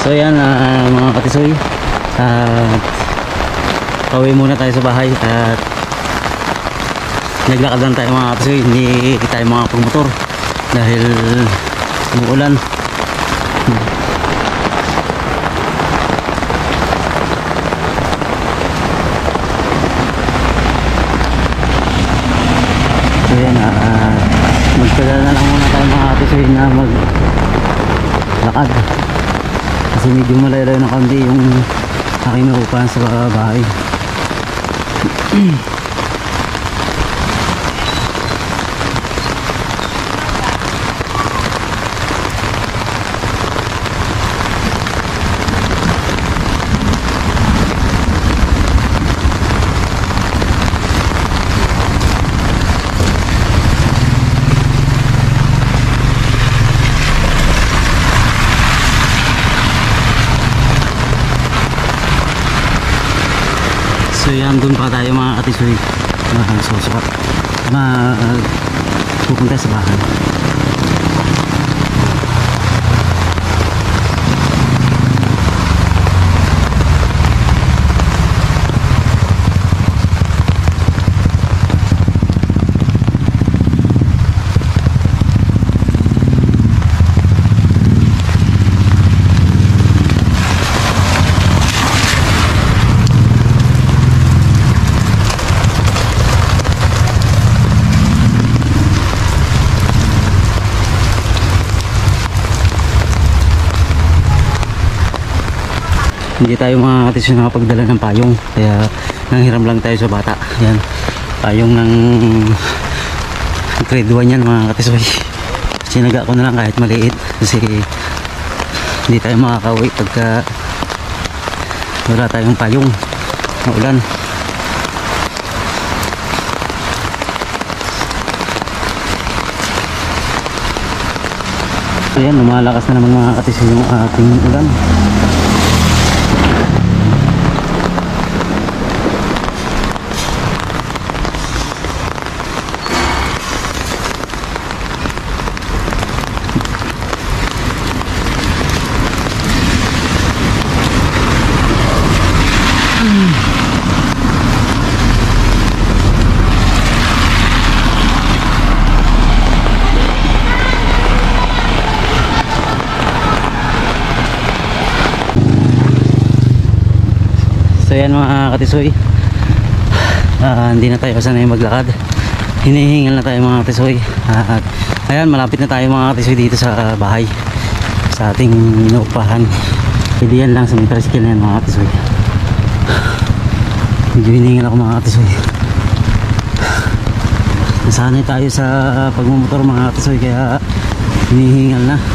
So yan mga katisoy, pauwi muna tayo sa bahay at naglakad lang tayo mga katisoy, hindi tayo mga pagmotor dahil umuulan. So yan magpadala na lang muna tayo mga katisoy na maglakad kasi medyo malayo na kaunti yung aking naupahan sa bahay. So yan, doon pa tayo mga katisoy susukat pupunta sa bahay. Hindi tayo mga katisoy nakapagdala ng payong kaya nanghiram lang tayo sa bata. Yan, payong ng grade 1 yan mga katisoy. Sinaga ko na lang kahit maliit kasi hindi tayo makakauwi pagka wala tayong payong, maulan. So yan, lumalakas na naman mga katisoy yung ating ulan. So yan mga katisoy, hindi na tayo sanay maglakad, hinihingal na tayo mga katisoy. At ayan, malapit na tayo mga katisoy dito sa bahay, sa ating inuupahan. Pwede yan lang sa may tricycle na yan mga katisoy. Medyo hinihingal ako mga katisoy. Nasanay tayo sa pagmumotor mga katisoy kaya hinihingal na.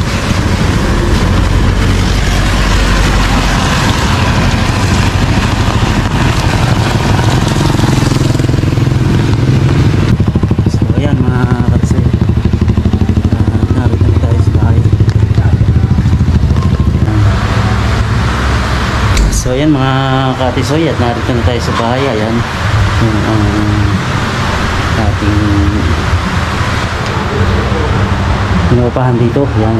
So ayan mga katisoy, at narito na tayo sa bahay. Ayan yung ating inuupahan dito. Ayan,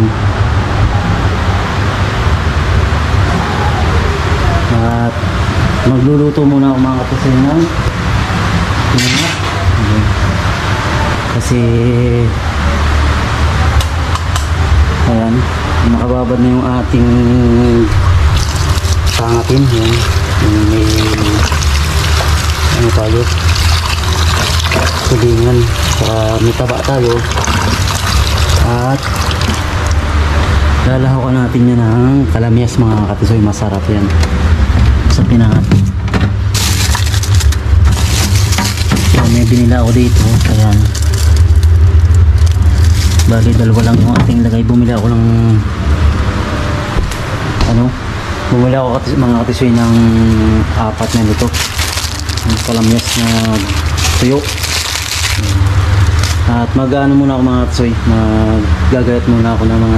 at magluluto muna ako mga katisoy ng kasi ayan, makababad na yung ating pangatin. Yan yung may ano tayo, tulingan, may taba tayo, at lalahawan natin yan ng kalamyas mga katisoy. Masarap yan sa pinangat. So may binila ako dito, ayan, bali dalawa lang yung ating lagay. Bumili ako ng bumili ako mga katisoy ng 4 na nito, yung kalamyas na tuyo. At mag-ano muna ako mga katisoy, maggagayat muna ako ng mga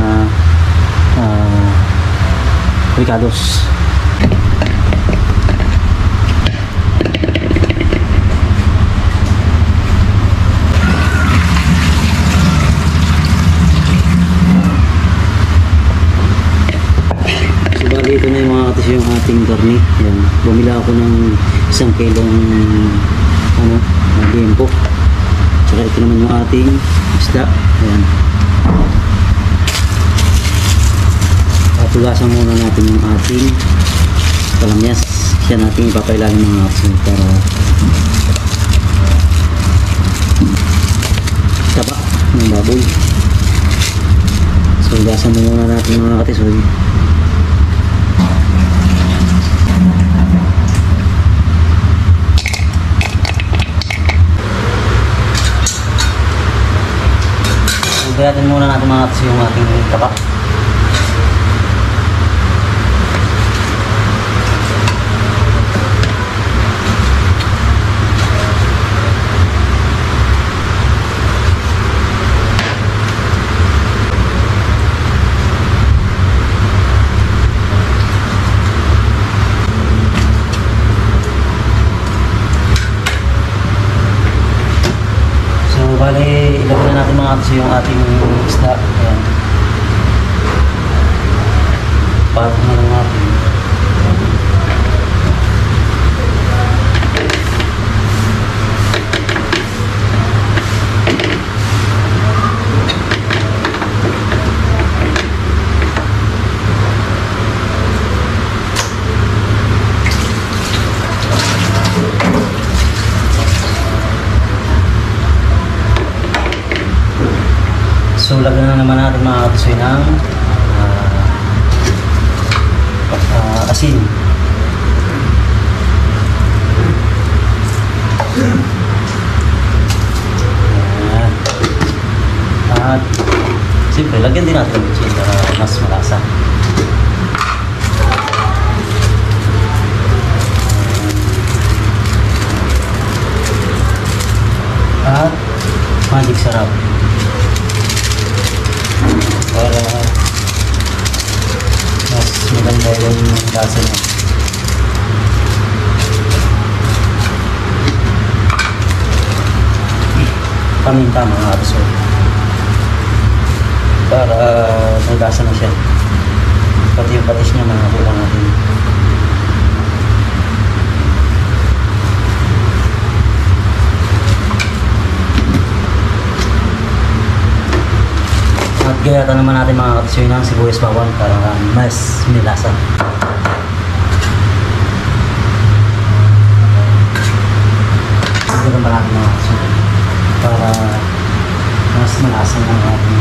ricados. yung ating garni. Ayan. Bumili ako ng 1 kilong liempo. Tsaka ito naman yung ating isda. Ayan. Tugasan muna natin yung ating kalamyas. Siya natin ipapailalim mga kapatid para taba ng baboy. So tugasan muna natin mga katisoy. Tugasan muna natin mga katisoy yung ating taba. Bali, ilagay na natin mga kapatid yung ating isda. Ayan. Pato na lang natin. So lagyan na naman natin mga katisoy ng asin. Ayan. At siyempre lagyan din natin ng asin para mas malasa. At magic sarap. Para mas maganda yung lasa niya. Paminta mga kapatid para may lasa na siya, pati yung patis niya makakuha natin. At gayatan naman natin mga kapatid ng sibuyas bawang para mas nilasa. Ito naman natin mga kapatid para mas malasa ng ating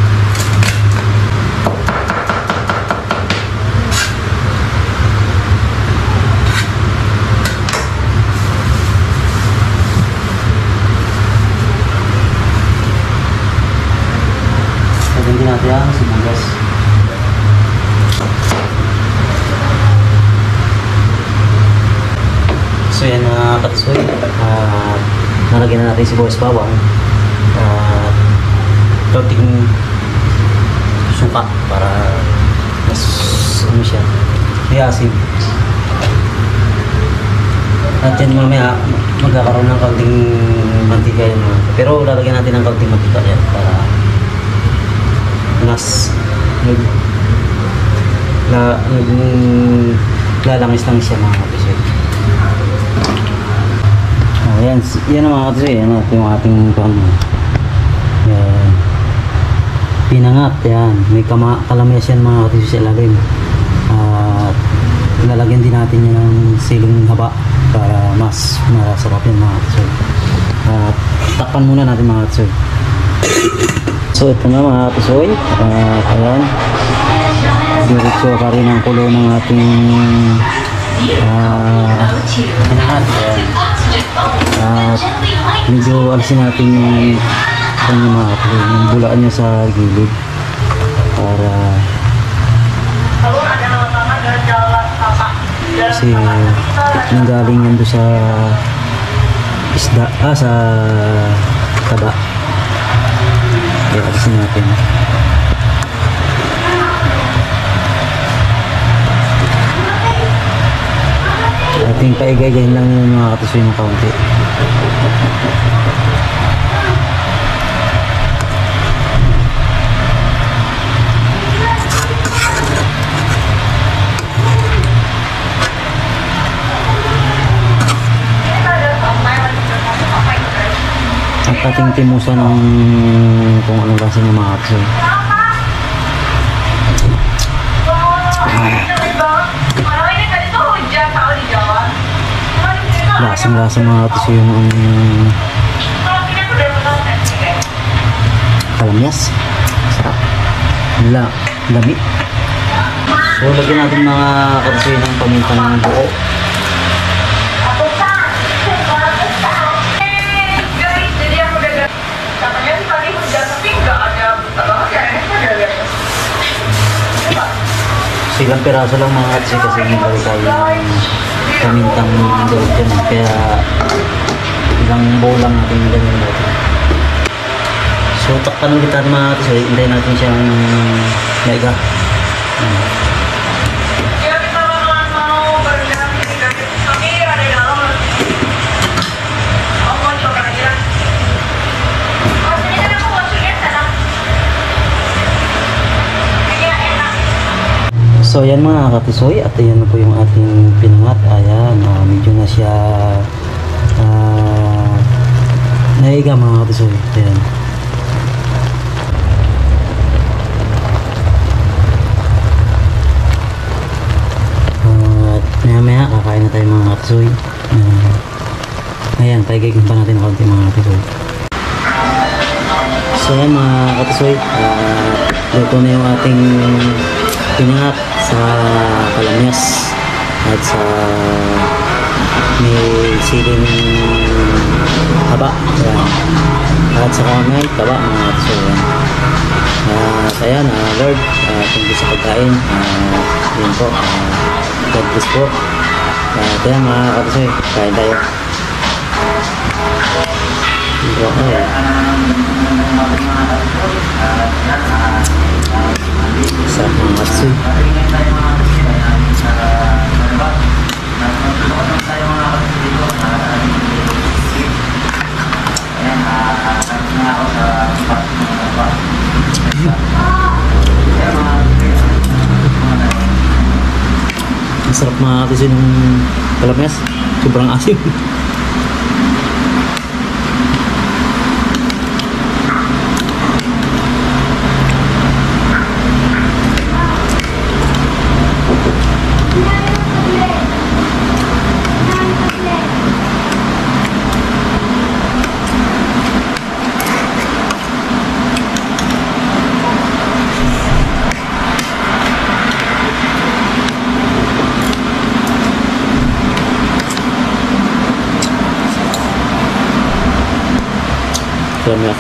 hindi natin ang sibuyas. So yan mga kapatid, nalagyan na natin sibuyas bawang at konting suka para mas ano siya, may asin. At yan mamaya magkakaroon ng konting mantika yan, pero lalagyan natin ng konting mantika yan para mas lalangis lang siya mga kapatid. Yan ang mga kapatid. Yan yung ating yan. Pinangat yan. May kalamyas yan mga kapatid sa ilalim. At lalagyan din natin yan ng siling haba para mas masarap yan mga kapatid. At takpan muna natin mga kapatid. So ito na mga katisoy, ayan, diretso pa rin ang kulo ng ating pinangat. At medyo alisin natin yung kanyang mga katisoy, yung bulaan niya sa gilid para kasi nanggaling yan doon sa isda, sa taba. Kaya alisin natin. Ating paigay-gayin lang yung mga katisoy ng kaunti. ating timusa ng kung anong lasa ng mga katisoy. Lasang-lasa mga katisoy yung kalamyas. Sarap. Lami. So lagyan natin mga katisoy ng paminta ng buo. Silang piraso lang mga katisoy kasi nilagay tayo ng pamintang durog dyan. Kaya ilang bowl lang natin nilagyan natin. So takpan ulit natin mga katisoy. Hintayin natin siyang mega. So ayan mga katisoy, at ayan na po yung ating pinangat. Ayan, medyo na siya naiga mga katisoy. Ayan. At maya kakain na tayo mga katisoy. Ayan, paigigin pa natin ng konti mga katisoy. So ayan mga katisoy, luto na yung ating pinangat sa kalamyas at sa may siling haba. Ayan. At saka may taba mga katisoy. Ayan, Lord, thank you sa pagkain. Yun po, God bless po. At ayan mga katisoy, kain tayo. Ito ako sa mga katisoy. Masarap mga katisoy ng kalamyas. Sobrang asim. Kalamyas.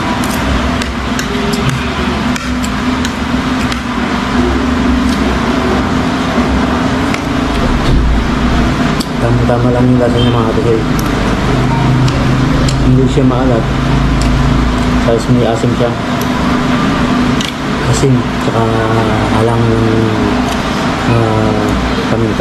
Tama-tama lang yung lasa ng mga katisoy. Hindi siya maalat. Tapos may asim siya. Asim, tsaka alang paminta.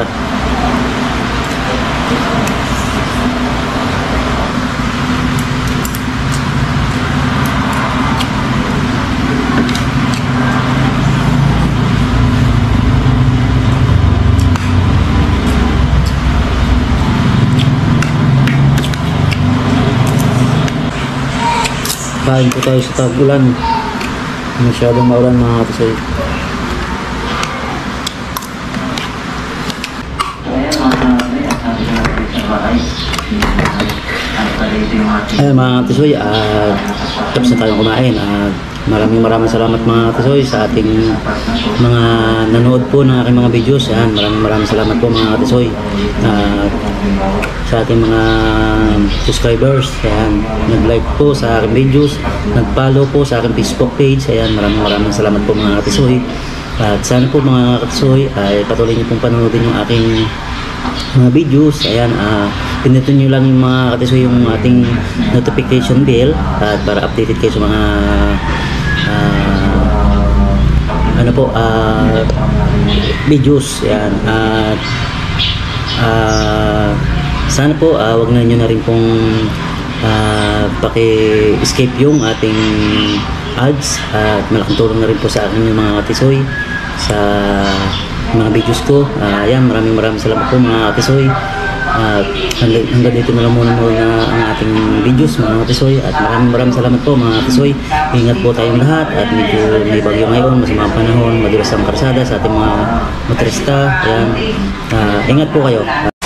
Kain po tayo sa tag-ulan. Masyadong maulan mga katisoy. Ayan mga katisoy, tapos na tayong kumain. Maraming salamat mga katisoy sa ating mga nanood po ng aking mga videos. Ayan, maraming salamat po mga katisoy. Sa ating mga subscribers, ayan, nag-like po sa aking videos, nag-follow po sa aking Facebook page. Ayan, maraming salamat po mga katisoy. At sana po mga katisoy ay patuloy niyo pong panonoodin yung aking mga videos. Ayan, pinutin nyo lang yung mga katisoy yung ating notification bell at para updated kayo sa mga videos. Ayan, at sana po wag na nyo na rin pong paki-escape yung ating ads, at malaking tulong na rin po sa akin yung mga katisoy sa mga videos ko. Ayan, maraming salamat po mga katisoy. At hanggang dito na lang muna ang ating videos mga katisoy. At maraming salamat po mga katisoy. Ingat po tayong lahat. At medyo may bagyo ngayon, masama ang panahon, madulas ang karsada sa ating mga motorista. Ayan. Ingat po kayo.